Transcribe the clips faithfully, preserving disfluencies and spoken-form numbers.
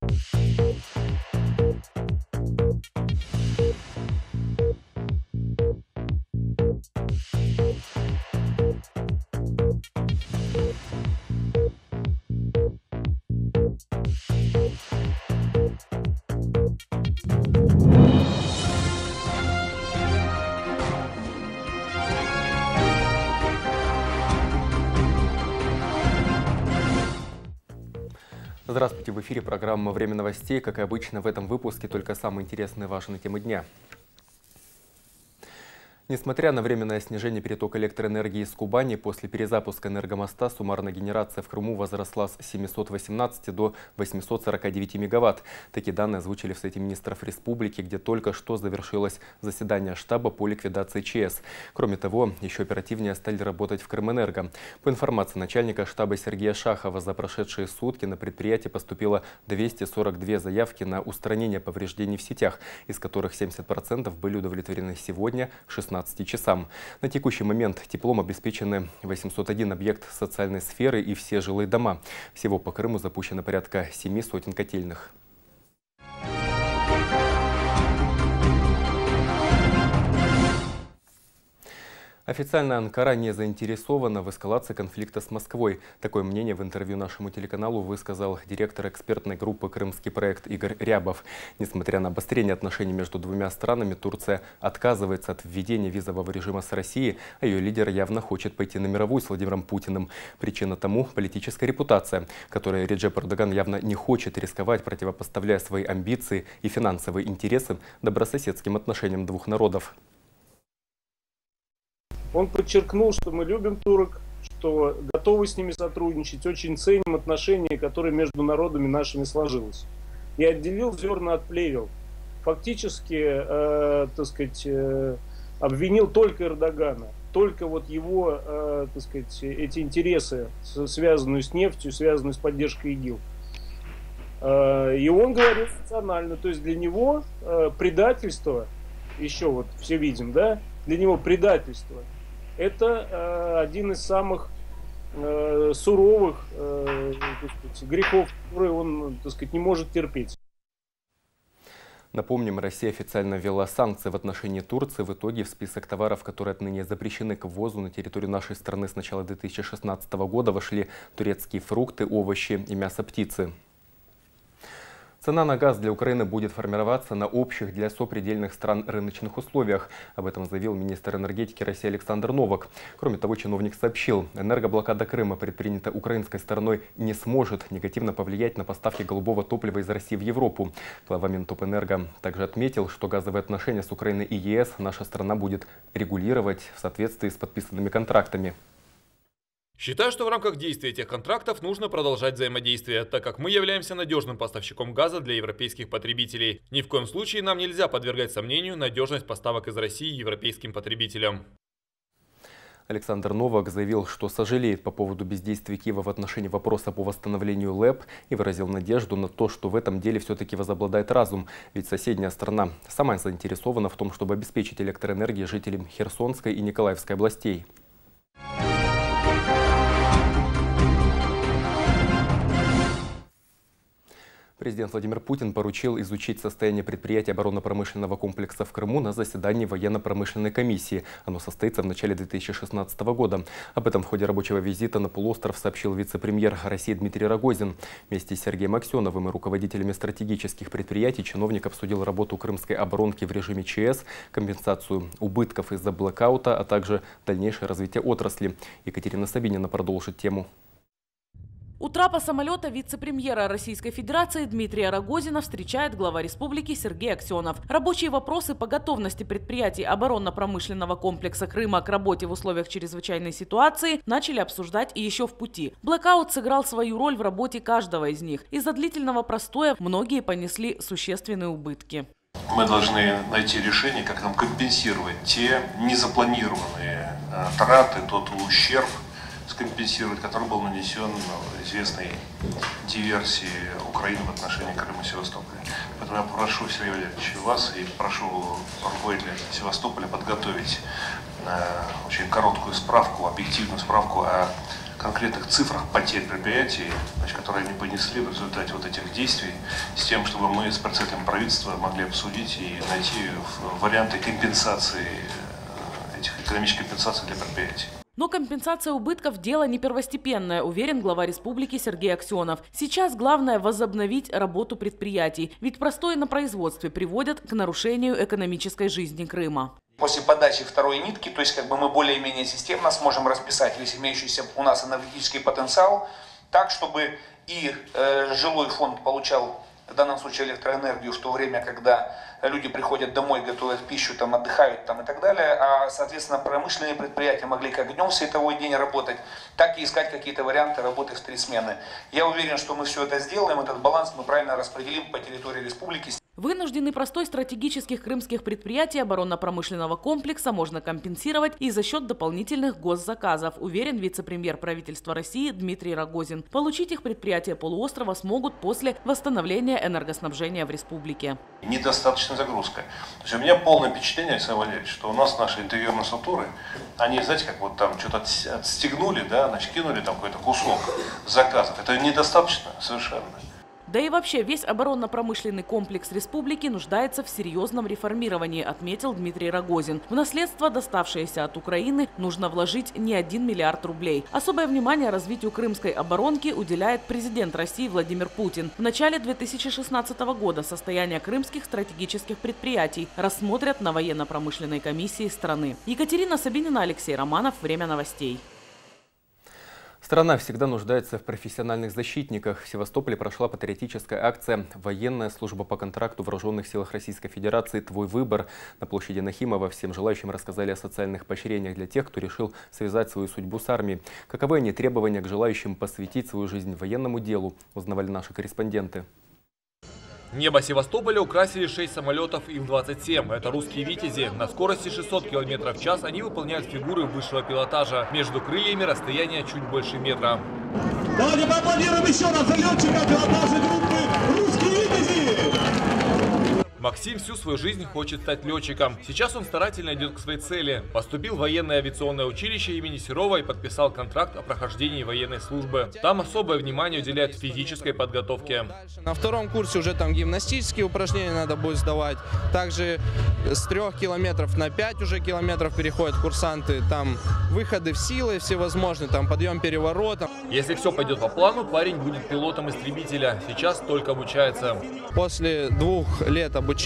Здравствуйте, в эфире программа «Время новостей». Как и обычно, в этом выпуске только самые интересные и важные темы дня. Несмотря на временное снижение перетока электроэнергии из Кубани, после перезапуска энергомоста суммарная генерация в Крыму возросла с семисот восемнадцати до восьмисот сорока девяти мегаватт. Такие данные озвучили в Совете министров республики, где только что завершилось заседание штаба по ликвидации ЧС. Кроме того, еще оперативнее стали работать в Крымэнерго. По информации начальника штаба Сергея Шахова, за прошедшие сутки на предприятие поступило двести сорок две заявки на устранение повреждений в сетях, из которых семьдесят процентов были удовлетворены сегодня к шестнадцати часам. На текущий момент теплом обеспечены восемьсот один объект социальной сферы и все жилые дома. Всего по Крыму запущено порядка семи сотен котельных. Официально Анкара не заинтересована в эскалации конфликта с Москвой. Такое мнение в интервью нашему телеканалу высказал директор экспертной группы «Крымский проект» Игорь Рябов. Несмотря на обострение отношений между двумя странами, Турция отказывается от введения визового режима с Россией, а ее лидер явно хочет пойти на мировую с Владимиром Путиным. Причина тому – политическая репутация, которой Реджеп Эрдоган явно не хочет рисковать, противопоставляя свои амбиции и финансовые интересы добрососедским отношениям двух народов. Он подчеркнул, что мы любим турок, что готовы с ними сотрудничать, очень ценим отношения, которые между народами нашими сложилось. И отделил зерна от плевел. Фактически, э, так сказать, э, обвинил только Эрдогана, только вот его, э, так сказать, эти интересы, связанные с нефтью, связанные с поддержкой ИГИЛ. Э, и он говорит рационально, то есть для него э, предательство, еще вот все видим, да, для него предательство – это э, один из самых э, суровых э, так сказать, грехов, которые он, так сказать, не может терпеть. Напомним, Россия официально ввела санкции в отношении Турции. В итоге в список товаров, которые отныне запрещены к ввозу на территорию нашей страны с начала две тысячи шестнадцатого года, вошли турецкие фрукты, овощи и мясо птицы. Цена на газ для Украины будет формироваться на общих для сопредельных стран рыночных условиях. Об этом заявил министр энергетики России Александр Новак. Кроме того, чиновник сообщил, энергоблокада Крыма, предпринятая украинской стороной, не сможет негативно повлиять на поставки голубого топлива из России в Европу. Глава Минтопэнерго также отметил, что газовые отношения с Украиной и ЕС наша страна будет регулировать в соответствии с подписанными контрактами. Считаю, что в рамках действия этих контрактов нужно продолжать взаимодействие, так как мы являемся надежным поставщиком газа для европейских потребителей. Ни в коем случае нам нельзя подвергать сомнению надежность поставок из России европейским потребителям. Александр Новак заявил, что сожалеет по поводу бездействия Киева в отношении вопроса по восстановлению ЛЭП и выразил надежду на то, что в этом деле все-таки возобладает разум. Ведь соседняя страна сама заинтересована в том, чтобы обеспечить электроэнергией жителям Херсонской и Николаевской областей. Президент Владимир Путин поручил изучить состояние предприятий оборонно-промышленного комплекса в Крыму на заседании военно-промышленной комиссии. Оно состоится в начале две тысячи шестнадцатого года. Об этом в ходе рабочего визита на полуостров сообщил вице-премьер России Дмитрий Рогозин. Вместе с Сергеем Аксеновым и руководителями стратегических предприятий чиновник обсудил работу крымской оборонки в режиме ЧС, компенсацию убытков из-за блэкаута, а также дальнейшее развитие отрасли. Екатерина Сабинина продолжит тему. У трапа самолета вице-премьера Российской Федерации Дмитрия Рогозина встречает глава республики Сергей Аксенов. Рабочие вопросы по готовности предприятий оборонно-промышленного комплекса Крыма к работе в условиях чрезвычайной ситуации начали обсуждать и еще в пути. Блэкаут сыграл свою роль в работе каждого из них. Из-за длительного простоя многие понесли существенные убытки. Мы должны найти решение, как нам компенсировать те незапланированные траты, тот ущерб, скомпенсировать, который был нанесен известной диверсии Украины в отношении Крыма и Севастополя. Поэтому я прошу, Сергей Валерьевич, вас и прошу руководителя Севастополя подготовить э, очень короткую справку, объективную справку о конкретных цифрах потерь предприятий, значит, которые они понесли в результате вот этих действий, с с тем, чтобы мы с представителем правительства могли обсудить и найти варианты компенсации, этих экономических компенсаций для предприятий. Но компенсация убытков – дело не первостепенное, уверен глава республики Сергей Аксенов. Сейчас главное – возобновить работу предприятий, ведь простой на производстве приводят к нарушению экономической жизни Крыма. После подачи второй нитки, то есть как бы мы более-менее системно сможем расписать весь имеющийся у нас энергетический потенциал, так, чтобы и э, жилой фонд получал в данном случае электроэнергию в то время, когда люди приходят домой, готовят пищу, там, отдыхают там, и так далее, а, соответственно, промышленные предприятия могли как днем световой день работать, так и искать какие-то варианты работы в три смены. Я уверен, что мы все это сделаем, этот баланс мы правильно распределим по территории республики. Вынужденный простой стратегических крымских предприятий оборонно-промышленного комплекса можно компенсировать и за счет дополнительных госзаказов, уверен вице-премьер правительства России Дмитрий Рогозин. Получить их предприятия полуострова смогут после восстановления энергоснабжения в республике. Недостаточная загрузка. То есть у меня полное впечатление, Александр Валерьевич, что у нас наши интерьерные структуры, они, знаете, как вот там что-то отстегнули, да, значит, кинули там какой-то кусок заказов. Это недостаточно совершенно. Да и вообще весь оборонно-промышленный комплекс республики нуждается в серьезном реформировании, отметил Дмитрий Рогозин. В наследство, доставшееся от Украины, нужно вложить не один миллиард рублей. Особое внимание развитию крымской оборонки уделяет президент России Владимир Путин. В начале две тысячи шестнадцатого года состояние крымских стратегических предприятий рассмотрят на военно-промышленной комиссии страны. Екатерина Сабинина, Алексей Романов. Время новостей. Страна всегда нуждается в профессиональных защитниках. В Севастополе прошла патриотическая акция «Военная служба по контракту в Вооруженных силах Российской Федерации. Твой выбор». На площади Нахимова всем желающим рассказали о социальных поощрениях для тех, кто решил связать свою судьбу с армией. Каковы они требования к желающим посвятить свою жизнь военному делу, узнавали наши корреспонденты. Небо Севастополя украсили шесть самолетов Ил двадцать семь. Это русские «Витязи». На скорости шестьсот километров в час они выполняют фигуры высшего пилотажа. Между крыльями расстояние чуть больше метра. Давайте поаплодируем еще раз за летчика пилотажа группы «Русские Витязи». Максим всю свою жизнь хочет стать летчиком. Сейчас он старательно идет к своей цели. Поступил в военное авиационное училище имени Серова и подписал контракт о прохождении военной службы. Там особое внимание уделяют физической подготовке. На втором курсе уже там гимнастические упражнения надо будет сдавать. Также с трех километров на пять уже километров переходят курсанты. Там выходы в силы всевозможные, там подъем переворота. Если все пойдет по плану, парень будет пилотом истребителя. Сейчас только обучается. После двух лет обучения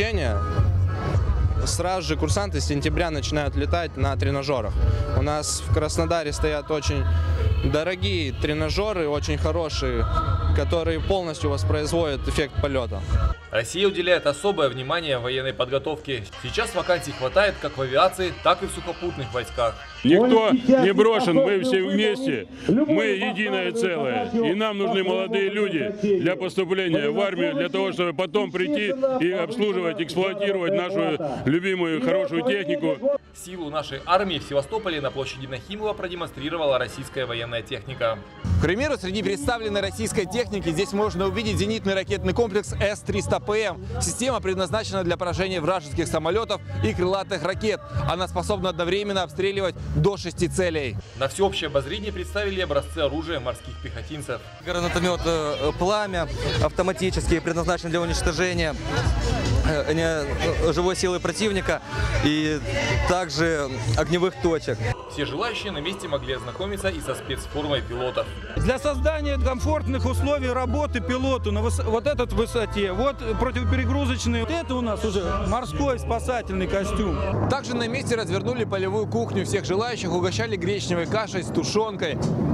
сразу же курсанты с сентября начинают летать на тренажерах. У нас в Краснодаре стоят очень дорогие тренажеры, очень хорошие, которые полностью воспроизводят эффект полета. Россия уделяет особое внимание военной подготовке. Сейчас вакансий хватает как в авиации, так и в сухопутных войсках. Никто не брошен, мы все вместе, мы единое целое. И нам нужны молодые люди для поступления в армию, для того, чтобы потом прийти и обслуживать, эксплуатировать нашу любимую хорошую технику. Силу нашей армии в Севастополе на площади Нахимова продемонстрировала российская военная техника. К примеру, среди представленной российской техники здесь можно увидеть зенитный ракетный комплекс С триста П М. Система предназначена для поражения вражеских самолетов и крылатых ракет. Она способна одновременно обстреливать до шести целей. На всеобщее обозрение представили образцы оружия морских пехотинцев. Гранатомет «Пламя» автоматический, предназначен для уничтожения живой силы противника и также огневых точек. Все желающие на месте могли ознакомиться и со спецформой пилотов. Для создания комфортных условий работы пилоту на выс... вот этой высоте, вот противоперегрузочный, вот это у нас уже морской спасательный костюм. Также на месте развернули полевую кухню. Всех желающих угощали гречневой кашей с тушенкой.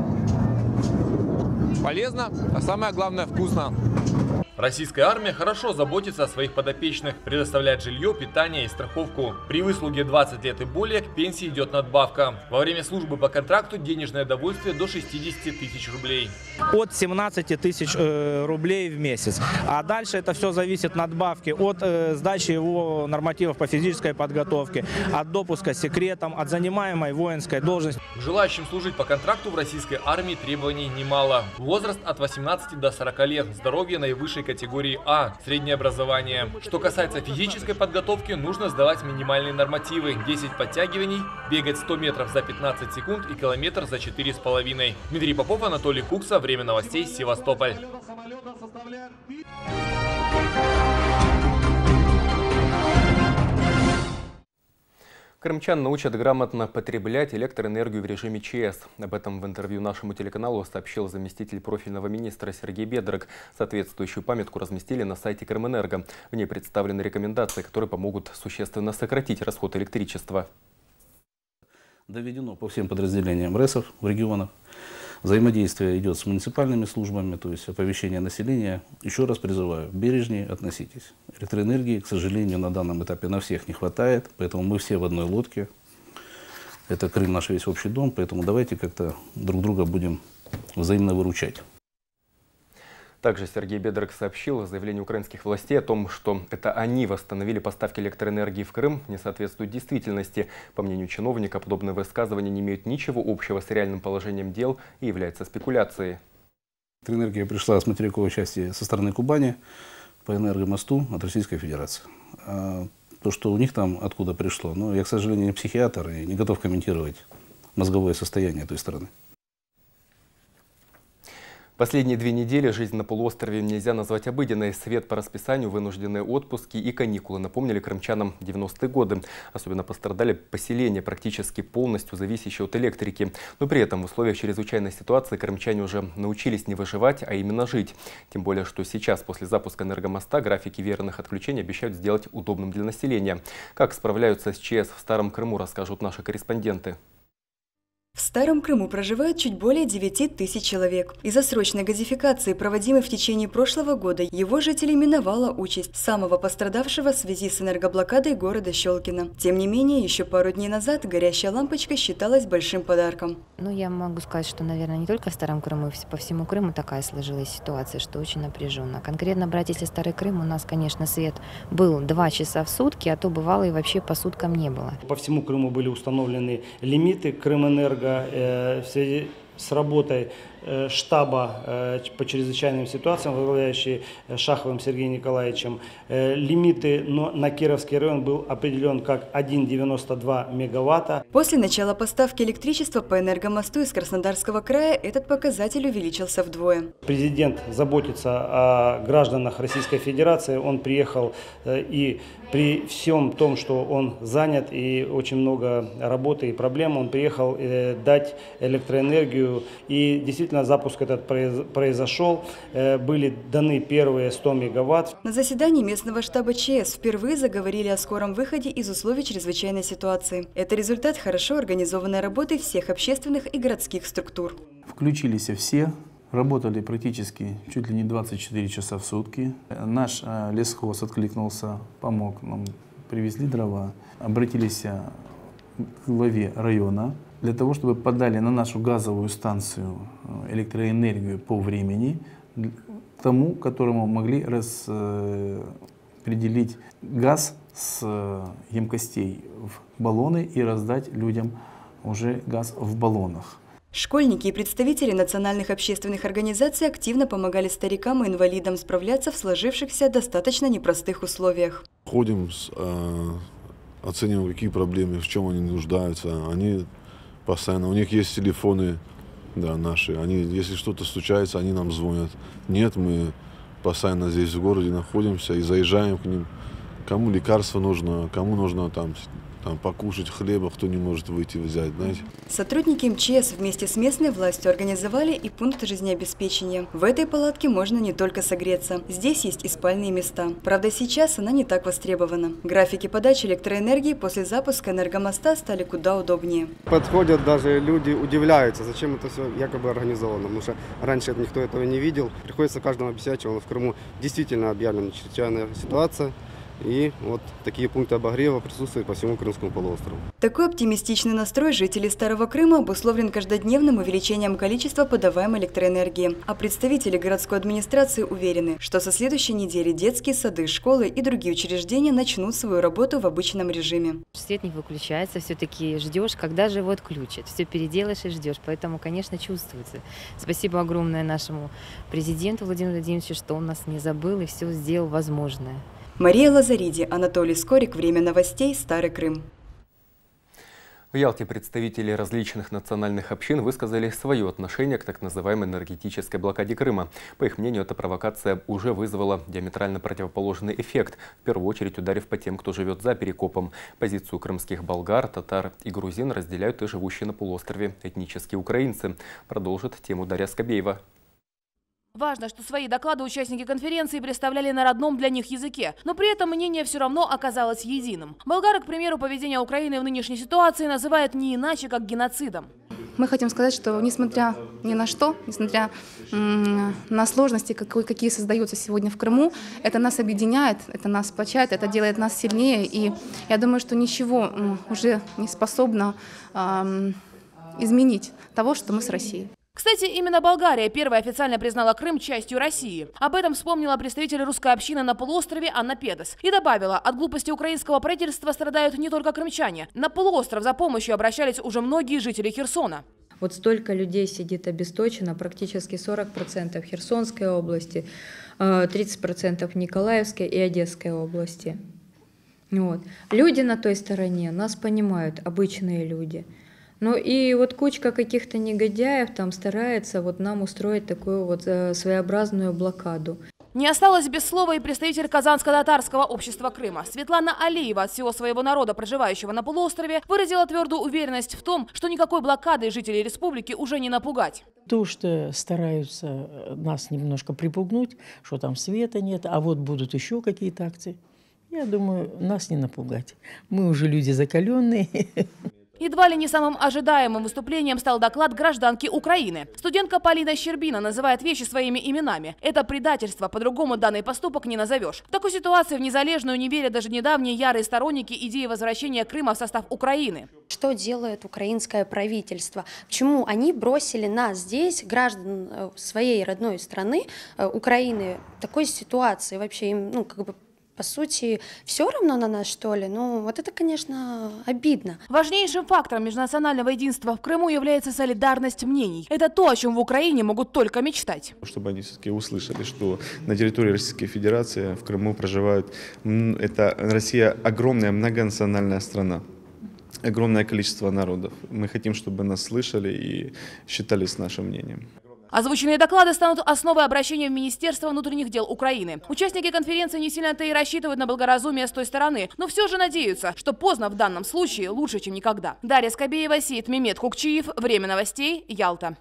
Полезно, а самое главное вкусно. Российская армия хорошо заботится о своих подопечных, предоставляет жилье, питание и страховку. При выслуге двадцать лет и более к пенсии идет надбавка. Во время службы по контракту денежное довольствие до шестидесяти тысяч рублей. От семнадцати тысяч э, рублей в месяц. А дальше это все зависит от надбавки, от э, сдачи его нормативов по физической подготовке, от допуска секретом, от занимаемой воинской должности. К желающим служить по контракту в российской армии требований немало. Возраст от восемнадцати до сорока лет, здоровье наивысшей категории А, среднее образование. Что касается физической подготовки, нужно сдавать минимальные нормативы: десять подтягиваний, бегать сто метров за пятнадцать секунд и километр за четыре с половиной. Дмитрий Попов, Анатолий Кукса. Время новостей, Севастополь. Крымчан научат грамотно потреблять электроэнергию в режиме ЧС. Об этом в интервью нашему телеканалу сообщил заместитель профильного министра Сергей Бедрик. Соответствующую памятку разместили на сайте Крымэнерго. В ней представлены рекомендации, которые помогут существенно сократить расход электричества. Доведено по всем подразделениям РЭСов в регионах. Взаимодействие идет с муниципальными службами, то есть оповещение населения. Еще раз призываю, бережнее относитесь. Электроэнергии, к сожалению, на данном этапе на всех не хватает, поэтому мы все в одной лодке. Это Крым, наш весь общий дом, поэтому давайте как-то друг друга будем взаимно выручать. Также Сергей Бедрик сообщил о заявлении украинских властей о том, что это они восстановили поставки электроэнергии в Крым, не соответствует действительности. По мнению чиновника, подобные высказывания не имеют ничего общего с реальным положением дел и являются спекуляцией. Электроэнергия пришла с материковой части со стороны Кубани по энергомосту от Российской Федерации. А то, что у них там откуда пришло, ну, я, к сожалению, не психиатр и не готов комментировать мозговое состояние той страны. Последние две недели жизнь на полуострове нельзя назвать обыденной. Свет по расписанию, вынужденные отпуски и каникулы напомнили крымчанам девяностые годы. Особенно пострадали поселения, практически полностью зависящие от электрики. Но при этом в условиях чрезвычайной ситуации крымчане уже научились не выживать, а именно жить. Тем более, что сейчас, после запуска энергомоста, графики веерных отключений обещают сделать удобным для населения. Как справляются с ЧС в Старом Крыму, расскажут наши корреспонденты. В Старом Крыму проживает чуть более девяти тысяч человек. Из-за срочной газификации, проводимой в течение прошлого года, его жителей миновала участь самого пострадавшего в связи с энергоблокадой города Щелкино. Тем не менее, еще пару дней назад горящая лампочка считалась большим подарком. Ну, я могу сказать, что, наверное, не только в Старом Крыму, по всему Крыму такая сложилась ситуация, что очень напряженно. Конкретно брать, если Старый Крым, у нас, конечно, свет был два часа в сутки, а то бывало и вообще по суткам не было. По всему Крыму были установлены лимиты Крымэнерго. В связи с работой штаба по чрезвычайным ситуациям, возглавляющий Шаховым Сергеем Николаевичем, лимиты на Кировский район был определен как один целых девяносто два мегаватта. После начала поставки электричества по энергомосту из Краснодарского края этот показатель увеличился вдвое. Президент заботится о гражданах Российской Федерации. Он приехал и при всем том, что он занят и очень много работы и проблем, он приехал дать электроэнергию. И действительно запуск этот произошел. Были даны первые сто мегаватт. На заседании местного штаба ЧС впервые заговорили о скором выходе из условий чрезвычайной ситуации. Это результат хорошо организованной работы всех общественных и городских структур. Включились все, работали практически чуть ли не двадцать четыре часа в сутки. Наш лесхоз откликнулся, помог нам, привезли дрова, обратились к главе района для того, чтобы подали на нашу газовую станцию электроэнергию по времени, тому, которому могли распределить газ с емкостей в баллоны и раздать людям уже газ в баллонах. Школьники и представители национальных общественных организаций активно помогали старикам и инвалидам справляться в сложившихся достаточно непростых условиях. Ходим, оцениваем, какие проблемы, в чем они нуждаются. Они постоянно, у них есть телефоны, да, наши. Они, если что-то случается, они нам звонят. Нет, мы постоянно здесь в городе находимся и заезжаем к ним. Кому лекарство нужно, кому нужно там, там покушать хлеба, кто не может выйти взять, знаете. Сотрудники МЧС вместе с местной властью организовали и пункт жизнеобеспечения. В этой палатке можно не только согреться. Здесь есть и спальные места. Правда, сейчас она не так востребована. Графики подачи электроэнергии после запуска энергомоста стали куда удобнее. Подходят даже люди, удивляются, зачем это все якобы организовано. Потому что раньше никто этого не видел. Приходится каждому объяснять, что в Крыму действительно объявлена чрезвычайная ситуация. И вот такие пункты обогрева присутствуют по всему Крымскому полуострову. Такой оптимистичный настрой жителей Старого Крыма обусловлен каждодневным увеличением количества подаваемой электроэнергии. А представители городской администрации уверены, что со следующей недели детские сады, школы и другие учреждения начнут свою работу в обычном режиме. Свет не выключается, все-таки ждешь, когда же его отключат. Все переделаешь и ждешь, поэтому, конечно, чувствуется. Спасибо огромное нашему президенту Владимиру Владимировичу, что он нас не забыл и все сделал возможное. Мария Лазариди, Анатолий Скорик. Время новостей. Старый Крым. В Ялте представители различных национальных общин высказали свое отношение к так называемой энергетической блокаде Крыма. По их мнению, эта провокация уже вызвала диаметрально противоположный эффект, в первую очередь ударив по тем, кто живет за Перекопом. Позицию крымских болгар, татар и грузин разделяют и живущие на полуострове этнические украинцы. Продолжит тему Дарья Скобеева. Важно, что свои доклады участники конференции представляли на родном для них языке, но при этом мнение все равно оказалось единым. Болгары, к примеру, поведение Украины в нынешней ситуации называют не иначе, как геноцидом. Мы хотим сказать, что несмотря ни на что, несмотря на сложности, какие создаются сегодня в Крыму, это нас объединяет, это нас сплочает, это делает нас сильнее. И я думаю, что ничего уже не способно изменить того, что мы с Россией. Кстати, именно Болгария первая официально признала Крым частью России. Об этом вспомнила представитель русской общины на полуострове Анна Педас. И добавила, от глупости украинского правительства страдают не только крымчане. На полуостров за помощью обращались уже многие жители Херсона. Вот столько людей сидит обесточено, практически сорок процентов в Херсонской области, тридцать процентов в Николаевской и Одесской области. Вот. Люди на той стороне нас понимают, обычные люди. Ну и вот кучка каких-то негодяев там старается вот нам устроить такую вот своеобразную блокаду. Не осталось без слова и представитель Казанско-татарского общества Крыма. Светлана Алиева от всего своего народа, проживающего на полуострове, выразила твердую уверенность в том, что никакой блокады жителей республики уже не напугать. То, что стараются нас немножко припугнуть, что там света нет, а вот будут еще какие-то акции, я думаю, нас не напугать. Мы уже люди закаленные. Едва ли не самым ожидаемым выступлением стал доклад гражданки Украины. Студентка Полина Щербина называет вещи своими именами. Это предательство, по-другому данный поступок не назовешь. В такой ситуации в Незалежную не верят даже недавние ярые сторонники идеи возвращения Крыма в состав Украины. Что делает украинское правительство? Почему они бросили нас здесь, граждан своей родной страны, Украины, в такой ситуации? Вообще им, ну, как бы, по сути, все равно на нас, что ли? Ну, вот это, конечно, обидно. Важнейшим фактором межнационального единства в Крыму является солидарность мнений. Это то, о чем в Украине могут только мечтать. Чтобы они все-таки услышали, что на территории Российской Федерации в Крыму проживают... Это Россия огромная многонациональная страна. Огромное количество народов. Мы хотим, чтобы нас слышали и считались нашим мнением. Озвученные доклады станут основой обращения в Министерство внутренних дел Украины. Участники конференции не сильно-то и рассчитывают на благоразумие с той стороны, но все же надеются, что поздно в данном случае лучше, чем никогда. Дарья Скобеева, Сеид Мемед Хукчиев. Время новостей. Ялта.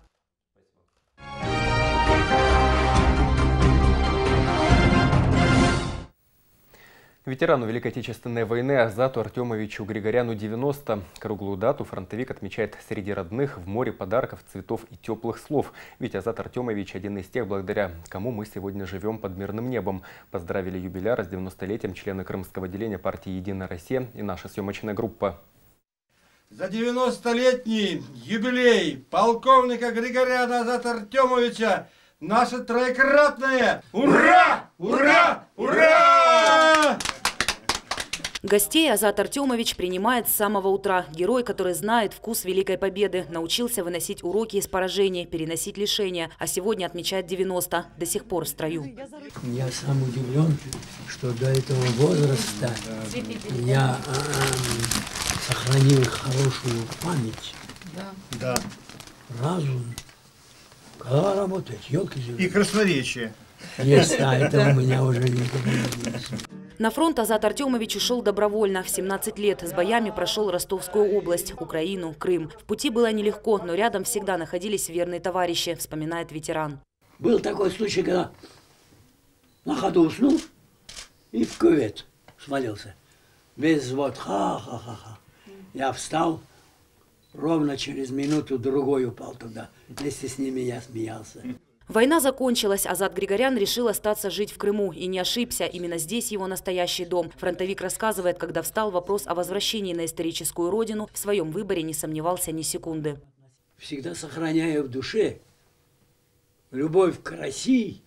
Ветерану Великой Отечественной войны Азату Артемовичу Григоряну девяносто. Круглую дату фронтовик отмечает среди родных в море подарков, цветов и теплых слов. Ведь Азат Артемович один из тех, благодаря кому мы сегодня живем под мирным небом. Поздравили юбиляра с девяностолетием члены крымского отделения партии «Единая Россия» и наша съемочная группа. За девяностолетний юбилей полковника Григоряна Азата Артемовича наше троекратное «Ура! Ура! Ура!» Гостей Азат Артемович принимает с самого утра. Герой, который знает вкус Великой Победы, научился выносить уроки из поражений, переносить лишения, а сегодня отмечает девяносто, до сих пор в строю. Я сам удивлен, что до этого возраста я э, сохранил хорошую память, да. разум, голова работает, елки живут. И красноречие. Есть, а это у меня уже не появилось. На фронт Азат Артемович ушел добровольно. В семнадцать лет с боями прошел Ростовскую область, Украину, Крым. В пути было нелегко, но рядом всегда находились верные товарищи, вспоминает ветеран. Был такой случай, когда на ходу уснул и в кювет свалился. Весь взвод ха-ха-ха-ха. Я встал, ровно через минуту-другой упал туда. Вместе с ними я смеялся. Война закончилась. Азат Григорян решил остаться жить в Крыму. И не ошибся. Именно здесь его настоящий дом. Фронтовик рассказывает, когда встал вопрос о возвращении на историческую родину, в своем выборе не сомневался ни секунды. Всегда сохраняю в душе любовь к России,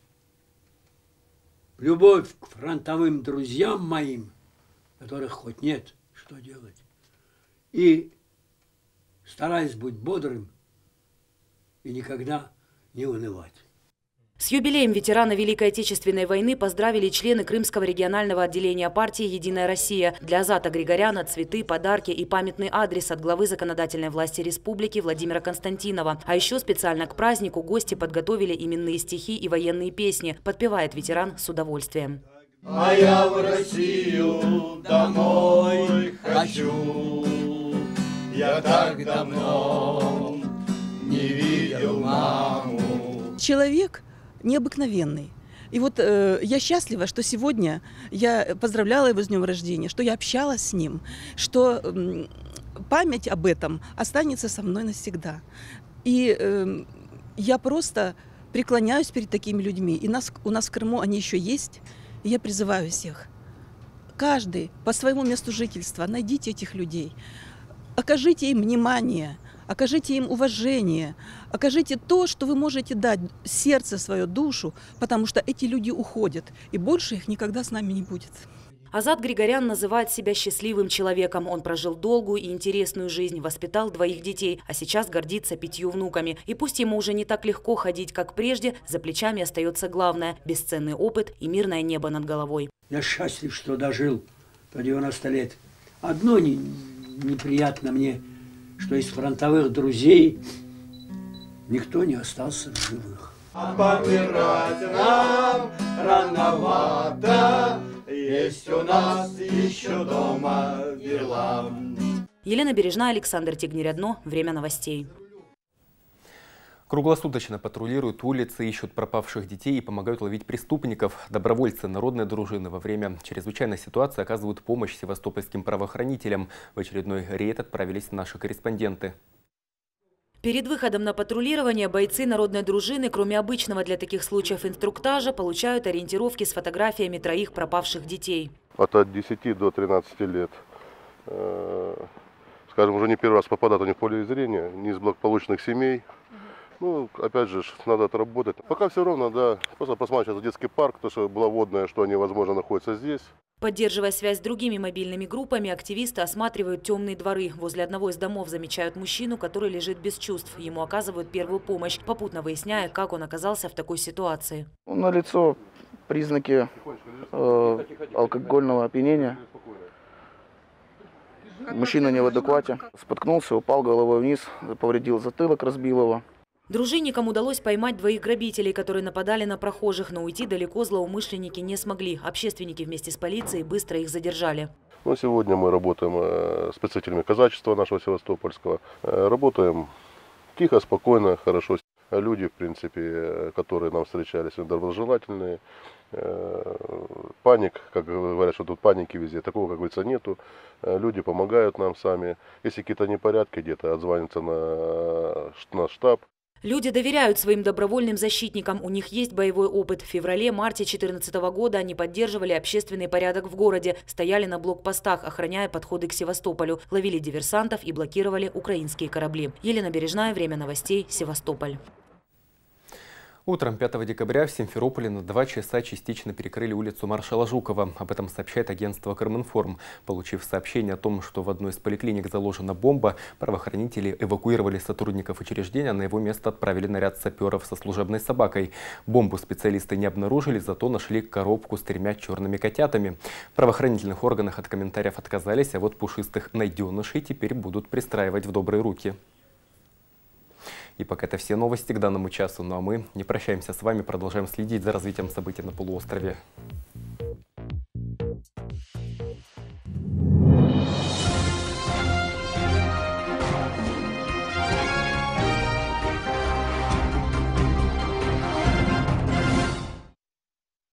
любовь к фронтовым друзьям моим, которых хоть нет, что делать. И стараюсь быть бодрым и никогда не унывать. С юбилеем ветерана Великой Отечественной войны поздравили члены Крымского регионального отделения партии «Единая Россия». Для Азата Григоряна цветы, подарки и памятный адрес от главы законодательной власти республики Владимира Константинова. А еще специально к празднику гости подготовили именные стихи и военные песни. Подпевает ветеран с удовольствием. А я в Россию домой хочу, я так давно не видел маму. Человек необыкновенный. И вот э, я счастлива, что сегодня я поздравляла его с днем рождения, что я общалась с ним, что э, память об этом останется со мной навсегда. И э, я просто преклоняюсь перед такими людьми. И нас, у нас в Крыму они еще есть. И я призываю всех. Каждый по своему месту жительства найдите этих людей, окажите им внимание, окажите им уважение, окажите то, что вы можете дать, сердце свое, душу, потому что эти люди уходят, и больше их никогда с нами не будет. Азат Григорян называет себя счастливым человеком. Он прожил долгую и интересную жизнь, воспитал двоих детей, а сейчас гордится пятью внуками. И пусть ему уже не так легко ходить, как прежде, за плечами остается главное – бесценный опыт и мирное небо над головой. Я счастлив, что дожил до девяноста лет. Одно не, неприятно мне, что из фронтовых друзей никто не остался в живых. А помирать нам рановато, есть у нас еще дома дела. Елена Бережная, Александр Тигнерядно. Время новостей. Круглосуточно патрулируют улицы, ищут пропавших детей и помогают ловить преступников. Добровольцы народной дружины во время чрезвычайной ситуации оказывают помощь севастопольским правоохранителям. В очередной рейд отправились наши корреспонденты. Перед выходом на патрулирование бойцы народной дружины, кроме обычного для таких случаев инструктажа, получают ориентировки с фотографиями троих пропавших детей. От десяти до тринадцати лет. Скажем, уже не первый раз попадают они в поле зрения, не из благополучных семей. Ну, опять же, надо отработать. Пока все равно, да. Просто посмотреть детский парк, то, что было водное, что они, возможно, находятся здесь. Поддерживая связь с другими мобильными группами, активисты осматривают темные дворы. Возле одного из домов замечают мужчину, который лежит без чувств. Ему оказывают первую помощь, попутно выясняя, как он оказался в такой ситуации. Налицо признаки э, алкогольного опьянения. Мужчина не в адеквате. Споткнулся, упал головой вниз, повредил затылок, разбил его. Дружинникам удалось поймать двоих грабителей, которые нападали на прохожих, но уйти далеко злоумышленники не смогли. Общественники вместе с полицией быстро их задержали. Ну, сегодня мы работаем с представителями казачества нашего севастопольского. Работаем тихо, спокойно, хорошо. Люди, в принципе, которые нам встречались, доброжелательные. Паник, как говорят, что тут паники везде, такого, как говорится, нету. Люди помогают нам сами. Если какие-то непорядки где-то, отзвонятся на наш штаб. Люди доверяют своим добровольным защитникам. У них есть боевой опыт. В феврале-марте две тысячи четырнадцатого года они поддерживали общественный порядок в городе, стояли на блокпостах, охраняя подходы к Севастополю, ловили диверсантов и блокировали украинские корабли. Елена Бережная, время новостей, Севастополь. Утром пятого декабря в Симферополе на два часа частично перекрыли улицу маршала Жукова. Об этом сообщает агентство «Крыминформ». Получив сообщение о том, что в одной из поликлиник заложена бомба, правоохранители эвакуировали сотрудников учреждения, а на его место отправили наряд саперов со служебной собакой. Бомбу специалисты не обнаружили, зато нашли коробку с тремя черными котятами. В правоохранительных органах от комментариев отказались, а вот пушистых найденышей теперь будут пристраивать в добрые руки. И пока это все новости к данному часу. Ну а мы не прощаемся с вами, продолжаем следить за развитием событий на полуострове.